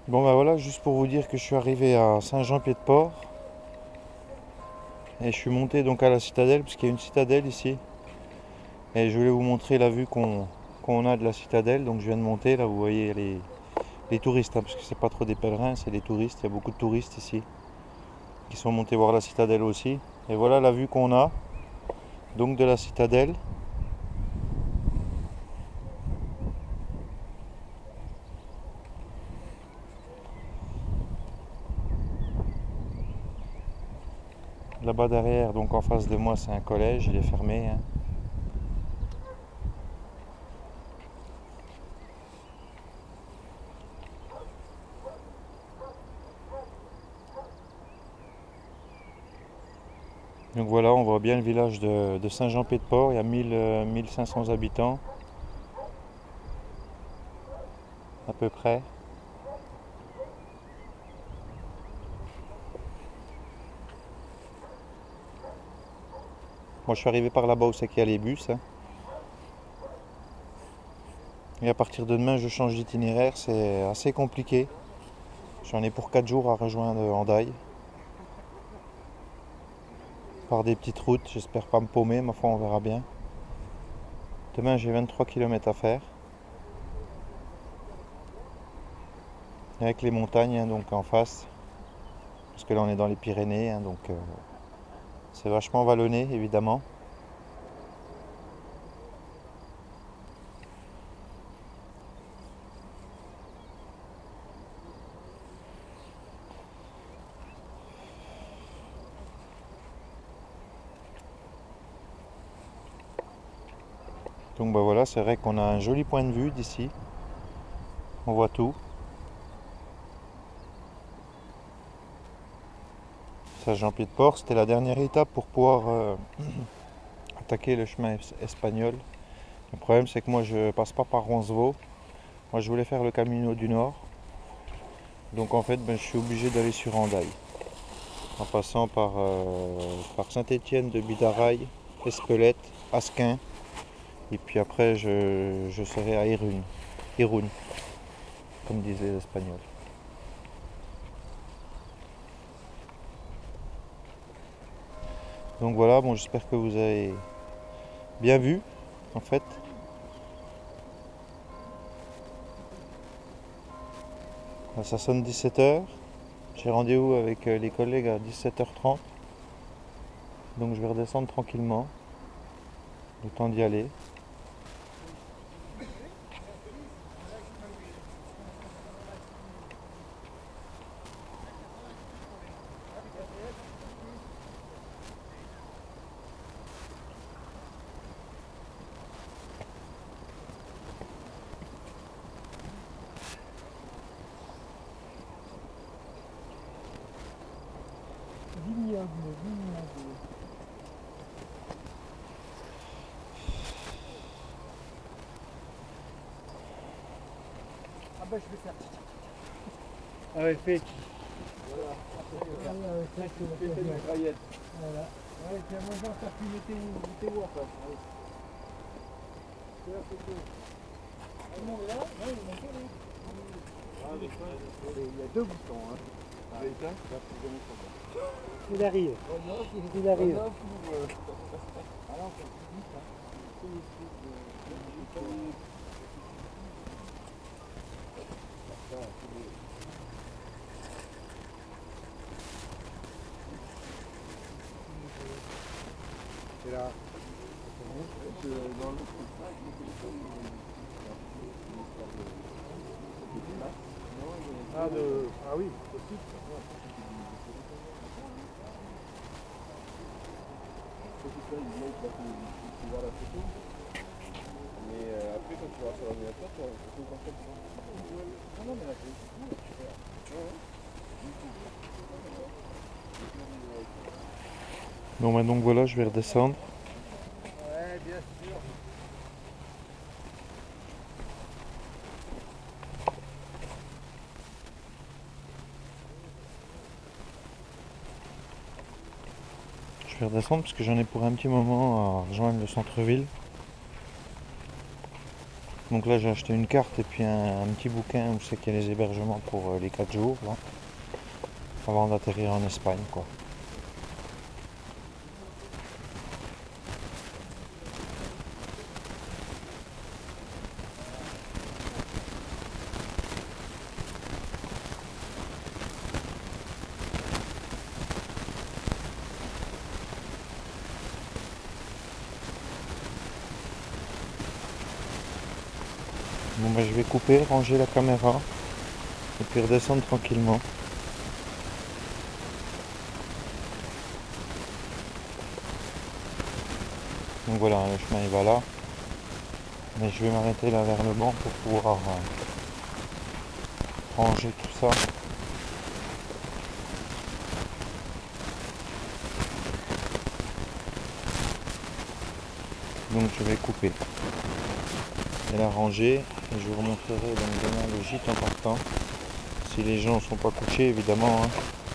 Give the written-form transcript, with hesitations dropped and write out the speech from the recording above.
Bon bah voilà, juste pour vous dire que je suis arrivé à Saint-Jean-Pied-de-Port et je suis monté donc à la citadelle parce qu'il y a une citadelle ici et je voulais vous montrer la vue qu'on a de la citadelle. Donc je viens de monter, là vous voyez les touristes, hein, parce que c'est pas trop des pèlerins, c'est les touristes. Il y a beaucoup de touristes ici qui sont montés voir la citadelle aussi. Et voilà la vue qu'on a donc de la citadelle. Là-bas derrière, donc en face de moi, c'est un collège, il est fermé, hein. Donc voilà, on voit bien le village de Saint-Jean-Pied-de-Port. Il y a 1500 habitants à peu près. Moi je suis arrivé par là-bas où c'est qu'il y a les bus, hein. Et à partir de demain je change d'itinéraire, c'est assez compliqué. J'en ai pour 4 jours à rejoindre Hendaye. Par des petites routes, j'espère pas me paumer, ma foi on verra bien. Demain j'ai 23 km à faire. Et avec les montagnes, hein, donc en face. Parce que là on est dans les Pyrénées, hein, donc c'est vachement vallonné évidemment. Donc bah voilà, c'est vrai qu'on a un joli point de vue d'ici. On voit tout. Saint-Jean-Pied-de-Port, c'était la dernière étape pour pouvoir attaquer le chemin espagnol. Le problème c'est que moi je passe pas par Roncevaux. Moi je voulais faire le Camino du Nord. Donc en fait je suis obligé d'aller sur Hendaye. En passant par Saint-Étienne de Bidaraï, Espelette, Asquin. Et puis après je serai à Irun. Irun, comme disaient les Espagnols. Donc voilà, bon j'espère que vous avez bien vu en fait. Ça sonne 17h. J'ai rendez-vous avec les collègues à 17h30. Donc je vais redescendre tranquillement. Le temps d'y aller. Ah bah je vais faire. Ah ouais, fait. Voilà, ça, c'est la mitraillette. Voilà. Ouais, puis moi j'en faire plus météo en face. C'est la photo. Tout le monde est là? Ouais, il est monté là. Il y a deux boutons. Hein. Ah, et ça, Il arrive. Il arrive. Alors, c'est plus vite. C'est là. Ah oui, possible. Mais après, quand tu vas sur l'ordinateur, tu vas tout comme ça. Non, non, mais là, c'est cool. Bon bah donc voilà, je vais redescendre. Ouais, bien sûr. Je vais redescendre parce que j'en ai pour un petit moment à rejoindre le centre-ville. Donc là j'ai acheté une carte et puis un petit bouquin où c'est qu'il y a les hébergements pour les 4 jours là, avant d'atterrir en Espagne quoi. Bon bah je vais couper, ranger la caméra et puis redescendre tranquillement. Donc voilà, le chemin il va là. Mais je vais m'arrêter là vers le banc pour pouvoir ranger tout ça. Donc je vais couper et la ranger et je vous remontrerai donc demain le gîte en partant. Si les gens ne sont pas couchés évidemment. Hein.